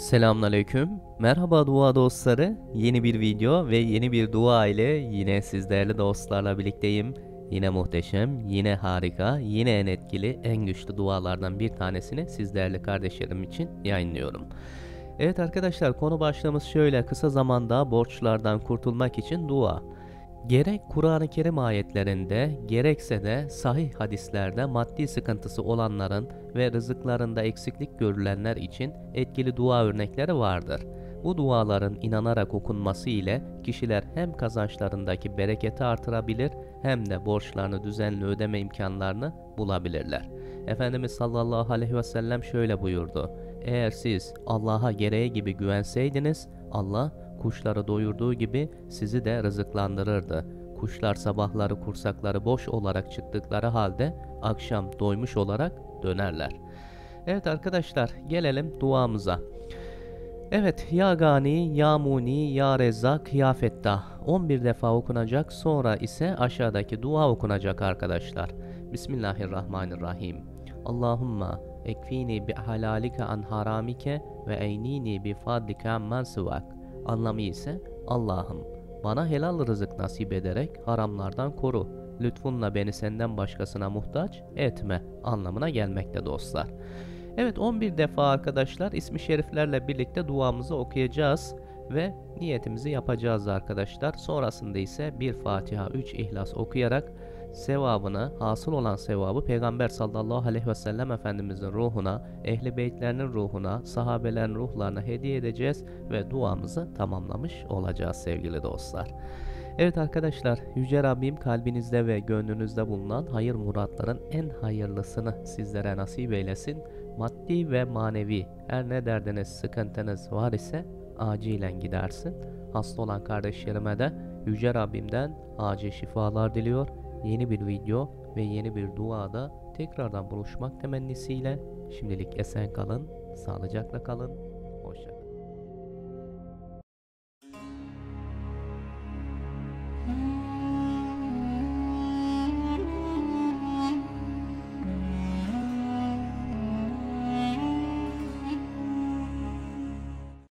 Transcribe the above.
Selamünaleyküm. Merhaba dua dostları. Yeni bir video ve yeni bir dua ile yine siz değerli dostlarla birlikteyim. Yine muhteşem, yine harika, yine en etkili, en güçlü dualardan bir tanesini siz değerli kardeşlerim için yayınlıyorum. Evet arkadaşlar, konu başlığımız şöyle: kısa zamanda borçlardan kurtulmak için dua. Gerek Kur'an-ı Kerim ayetlerinde gerekse de sahih hadislerde maddi sıkıntısı olanların ve rızıklarında eksiklik görülenler için etkili dua örnekleri vardır. Bu duaların inanarak okunması ile kişiler hem kazançlarındaki bereketi artırabilir hem de borçlarını düzenli ödeme imkanlarını bulabilirler. Efendimiz sallallahu aleyhi ve sellem şöyle buyurdu: Eğer siz Allah'a gereği gibi güvenseydiniz, Allah kuşları doyurduğu gibi sizi de rızıklandırırdı. Kuşlar sabahları kursakları boş olarak çıktıkları halde akşam doymuş olarak dönerler. Evet arkadaşlar, gelelim duamıza. Evet, Ya Gani, Ya Muni, Ya Rezzak, Ya Fettah 11 defa okunacak, sonra ise aşağıdaki dua okunacak arkadaşlar. Bismillahirrahmanirrahim. Allahumma ekfini bi halalike an haramike ve eynini bi fadlike amman sıvak. Anlamı ise: Allah'ım, bana helal rızık nasip ederek haramlardan koru. Lütfunla beni senden başkasına muhtaç etme anlamına gelmekte dostlar. Evet, 11 defa arkadaşlar ismi şeriflerle birlikte duamızı okuyacağız ve niyetimizi yapacağız arkadaşlar. Sonrasında ise bir Fatiha, 3 İhlas okuyarak sevabını, hasıl olan sevabı Peygamber sallallahu aleyhi ve sellem Efendimizin ruhuna, ehli beytlerinin ruhuna, sahabelerin ruhlarına hediye edeceğiz ve duamızı tamamlamış olacağız sevgili dostlar. Evet arkadaşlar, Yüce Rabbim kalbinizde ve gönlünüzde bulunan hayır muratların en hayırlısını sizlere nasip eylesin. Maddi ve manevi her ne derdiniz, sıkıntınız var ise acilen gidersin. Hasta olan kardeşlerime de Yüce Rabbimden acil şifalar diliyor. Yeni bir video ve yeni bir duada tekrardan buluşmak temennisiyle şimdilik esen kalın, sağlıcakla kalın, hoşça kalın.